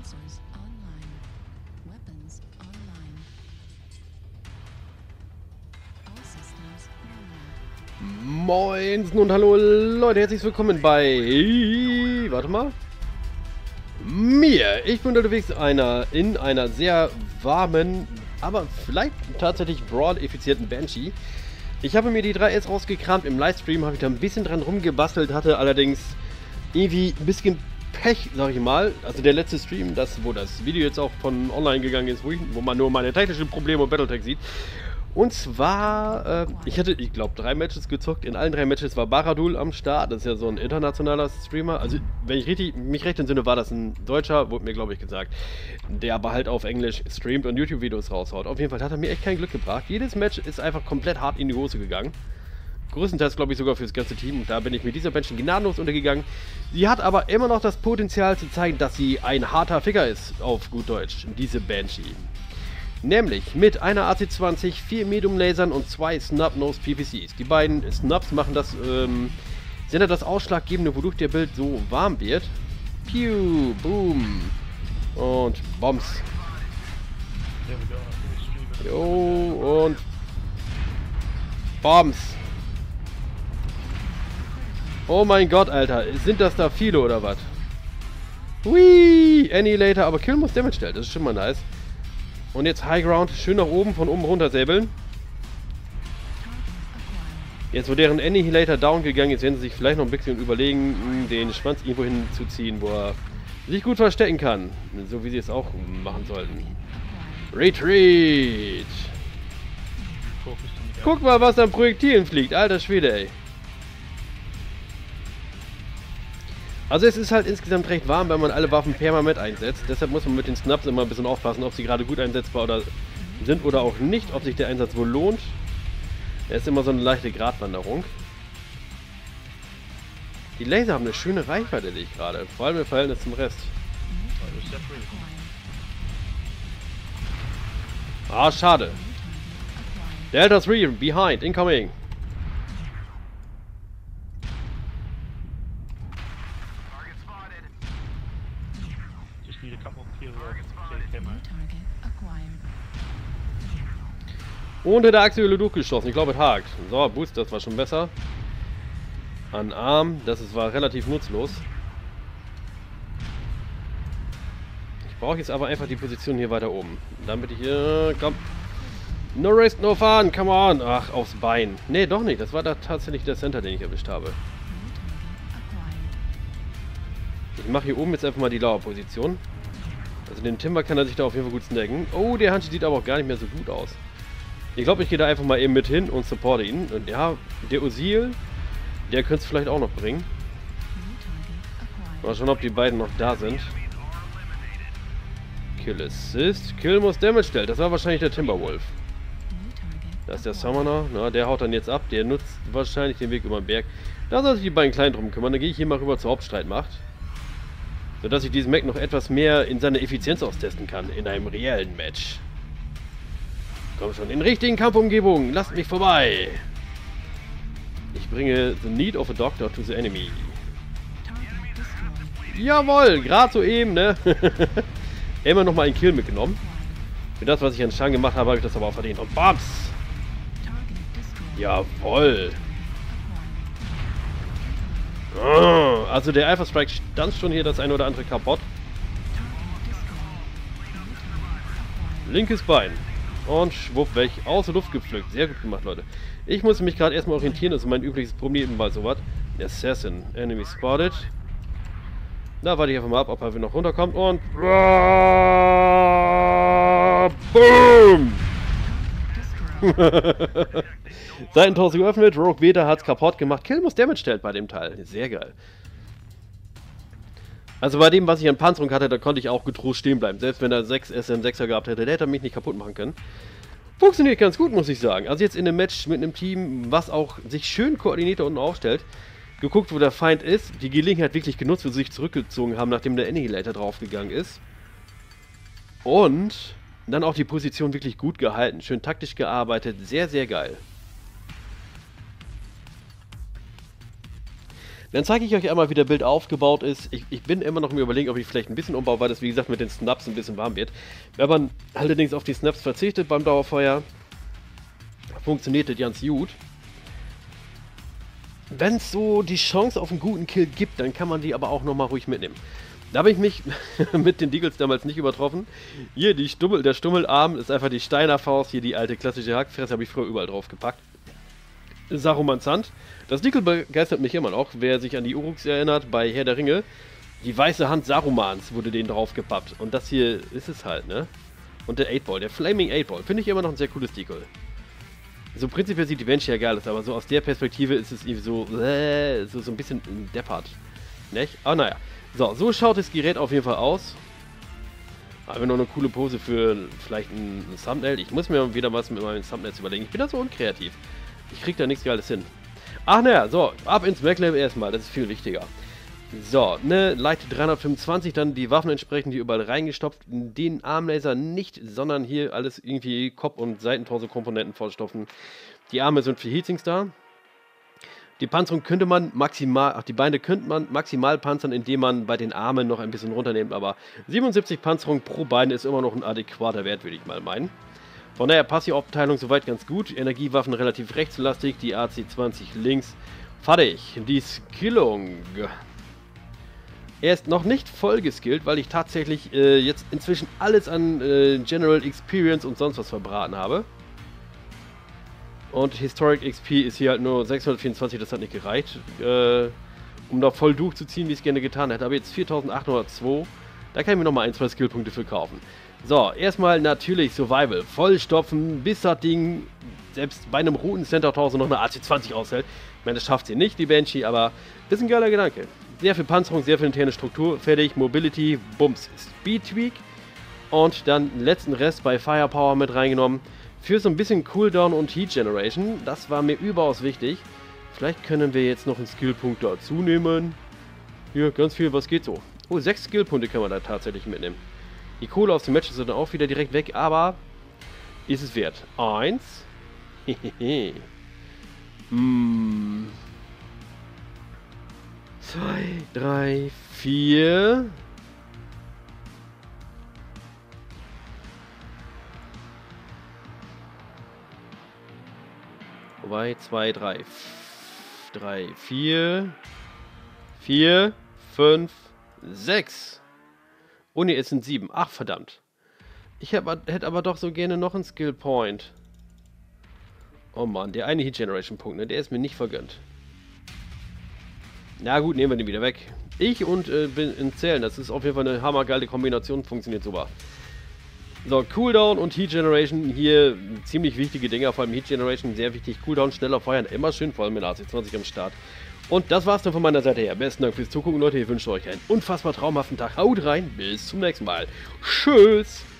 Sensors online. Weapons online. All systems normal. Moinsen und hallo Leute, herzlich willkommen bei... Warte mal. Ich bin unterwegs in einer sehr warmen, aber vielleicht tatsächlich brawl-effizienten Banshee. Ich habe mir die 3S rausgekramt, im Livestream habe ich da ein bisschen dran rumgebastelt, hatte allerdings irgendwie ein bisschen Pech, sag ich mal. Also der letzte Stream, wo das Video jetzt auch von online gegangen ist, wo man nur meine technischen Probleme und Battletech sieht. Und zwar, ich hatte, ich glaube, 3 Matches gezockt. In allen 3 Matches war Baradul am Start. Das ist ja so ein internationaler Streamer. Also, wenn ich mich recht entsinne, war das ein Deutscher, wurde mir, glaube ich, gesagt. Der aber halt auf Englisch streamt und YouTube-Videos raushaut. Auf jeden Fall hat er mir echt kein Glück gebracht. Jedes Match ist einfach komplett hart in die Hose gegangen. Größtenteils, glaube ich, sogar für das ganze Team. Und da bin ich mit dieser Bench gnadenlos untergegangen. Sie hat aber immer noch das Potenzial zu zeigen, dass sie ein harter Ficker ist, auf gut Deutsch, diese Banshee. Nämlich mit einer AC-20, 4 Medium-Lasern und 2 Snub-Nose-PPCs. Die beiden Snubs machen das, sind ja das Ausschlaggebende, wodurch der Bild so warm wird. Pew, boom und Bombs. Jo, und Bombs. Oh mein Gott, Alter. Sind das da viele oder was? Hui, Annihilator, aber Kill muss Damage stellt. Das ist schon mal nice. Und jetzt High Ground, schön nach oben, von oben runter säbeln. Jetzt, wo deren Annihilator down gegangen ist, werden sie sich vielleicht noch ein bisschen überlegen, den Schwanz irgendwo hinzuziehen, wo er sich gut verstecken kann. So wie sie es auch machen sollten. Retreat! Guck mal, was an Projektilen fliegt. Alter Schwede, ey. Also es ist halt insgesamt recht warm, wenn man alle Waffen permanent einsetzt. Deshalb muss man mit den Snaps immer ein bisschen aufpassen, ob sie gerade gut einsetzbar sind oder auch nicht, ob sich der Einsatz wohl lohnt. Es ist immer so eine leichte Gratwanderung. Die Laser haben eine schöne Reichweite, die ich gerade, vor allem im Verhältnis zum Rest. Ah, schade. Delta 3, behind, incoming. Unter der Achse durchgeschossen. Ich glaube, es hakt. So, Boost, das war schon besser. An Arm, war relativ nutzlos. Ich brauche jetzt aber einfach die Position hier weiter oben. Damit ich hier... komm. No rest, no fun, come on. Ach, aufs Bein. Nee, doch nicht. Das war da tatsächlich der Center, den ich erwischt habe. Ich mache hier oben jetzt einfach mal die Lauerposition. Also den Timber kann er sich da auf jeden Fall gut snacken. Oh, der Handschuh sieht aber auch gar nicht mehr so gut aus. Ich glaube, ich gehe da einfach mal eben mit hin und supporte ihn. Und ja, der Ozil, der könnte es vielleicht auch noch bringen. Mal schauen, ob die beiden noch da sind. Kill Assist. Kill muss Damage stellt. Das war wahrscheinlich der Timberwolf. Da ist der Summoner. Na, der haut dann jetzt ab. Der nutzt wahrscheinlich den Weg über den Berg. Da soll sich die beiden Kleinen drum kümmern. Dann gehe ich hier mal rüber zur Hauptstreitmacht. Sodass ich diesen Mac noch etwas mehr in seine Effizienz austesten kann. In einem reellen Match. Komm schon, in richtigen Kampfumgebungen, lasst mich vorbei! Ich bringe the need of a doctor to the enemy. Jawohl, gerade soeben, ne? Immer noch mal einen Kill mitgenommen. Für das, was ich an Schaden gemacht habe, habe ich das aber auch verdient. Und Bams! Jawohl! Oh, also der Alpha Strike stand schon hier das eine oder andere kaputt. Linkes Bein. Und schwupp weg. Aus der Luft gepflückt. Sehr gut gemacht, Leute. Ich muss mich gerade erstmal orientieren. Das ist mein übliches Problem bei sowas. Assassin. Enemy spotted. Da warte ich einfach mal ab, ob er noch runterkommt. Und... boom! Seitentorso geöffnet. Rogue Beta hat es kaputt gemacht. Kill muss Damage stellt bei dem Teil. Sehr geil. Also bei dem, was ich an Panzerung hatte, da konnte ich auch getrost stehen bleiben. Selbst wenn er 6 SM6er gehabt hätte, der hätte mich nicht kaputt machen können. Funktioniert ganz gut, muss ich sagen. Also jetzt in einem Match mit einem Team, was auch sich schön koordiniert da unten aufstellt. Geguckt, wo der Feind ist. Die Gelegenheit wirklich genutzt, wo sie sich zurückgezogen haben, nachdem der Annihilator draufgegangen ist. Und dann auch die Position wirklich gut gehalten. Schön taktisch gearbeitet. Sehr, sehr geil. Dann zeige ich euch einmal, wie der Bild aufgebaut ist. Ich bin immer noch im Überlegen, ob ich vielleicht ein bisschen umbaue, weil das, wie gesagt, mit den Snaps ein bisschen warm wird. Wenn man allerdings auf die Snaps verzichtet beim Dauerfeuer, funktioniert das ganz gut. Wenn es so die Chance auf einen guten Kill gibt, dann kann man die aber auch nochmal ruhig mitnehmen. Da habe ich mich mit den Deagles damals nicht übertroffen. Hier, der Stummelarm ist einfach die Steiner Faust. Hier die alte klassische Hackfresse, habe ich früher überall drauf gepackt. Sarumans Hand. Das Deagle begeistert mich immer noch. Wer sich an die Uruks erinnert, bei Herr der Ringe, die weiße Hand Sarumans wurde denen drauf gepappt. Und das hier ist es halt, ne? Und der 8-Ball, der Flaming 8-Ball, finde ich immer noch ein sehr cooles Deagle. So prinzipiell sieht die Banshee ja geil aus, aber so aus der Perspektive ist es irgendwie so ein bisschen deppert. Nicht? Aber naja. So schaut das Gerät auf jeden Fall aus. Haben wir noch eine coole Pose für vielleicht ein Thumbnail. Ich muss mir wieder was mit meinen Thumbnails überlegen. Ich bin da so unkreativ. Ich krieg da nichts Geiles hin. Ach naja, so, ab ins MacLab erstmal. Das ist viel wichtiger. So, ne, Light 325, dann die Waffen entsprechend hier überall reingestopft. Den Armlaser nicht, sondern hier alles irgendwie Kopf- und Seitentorso-Komponenten vollstopfen. Die Arme sind für Heatsings da. Die Panzerung könnte man maximal, die Beine könnte man maximal panzern, indem man bei den Armen noch ein bisschen runternimmt, aber 77 Panzerung pro Bein ist immer noch ein adäquater Wert, würde ich mal meinen. Von daher passt die Aufteilung soweit ganz gut. Energiewaffen relativ rechtslastig, die AC-20 links. Fertig, die Skillung. Er ist noch nicht voll geskillt, weil ich tatsächlich jetzt inzwischen alles an General Experience und sonst was verbraten habe. Und Historic XP ist hier halt nur 624, das hat nicht gereicht, um da voll durchzuziehen, wie ich es gerne getan hätte. Aber jetzt 4802, da kann ich mir nochmal 1-2 Skillpunkte für kaufen. So, erstmal natürlich Survival, vollstopfen, bis das Ding selbst bei einem Routen Center 1000 noch eine AC-20 aushält. Ich meine, das schafft sie nicht, die Banshee, aber ist ein geiler Gedanke. Sehr viel Panzerung, sehr viel interne Struktur, fertig, Mobility, Bums, Speed Tweak und dann letzten Rest bei Firepower mit reingenommen. Für so ein bisschen Cooldown und Heat Generation, das war mir überaus wichtig. Vielleicht können wir jetzt noch einen Skillpunkt dazu nehmen. Hier, ganz viel, was geht so? Oh, 6 Skillpunkte können wir da tatsächlich mitnehmen. Die Kohle aus dem Match ist dann auch wieder direkt weg, aber ist es wert. 1. Hehehe. 2, 3, 4. Wobei, 2, 3, 4, 5, 6. Oh ne, es sind 7. Ach, verdammt. Ich hätte aber doch so gerne noch einen Skill Point. Oh Mann, der eine Heat Generation Punkt, ne, der ist mir nicht vergönnt. Na gut, nehmen wir den wieder weg. Ich und bin in Zellen, das ist auf jeden Fall eine hammergeile Kombination, funktioniert super. So, Cooldown und Heat Generation, hier ziemlich wichtige Dinger, vor allem Heat Generation, sehr wichtig. Cooldown, schneller feuern, immer schön, vor allem mit AC-20 am Start. Und das war's dann von meiner Seite her. Besten Dank fürs Zugucken, Leute. Ich wünsche euch einen unfassbar traumhaften Tag. Haut rein, bis zum nächsten Mal. Tschüss!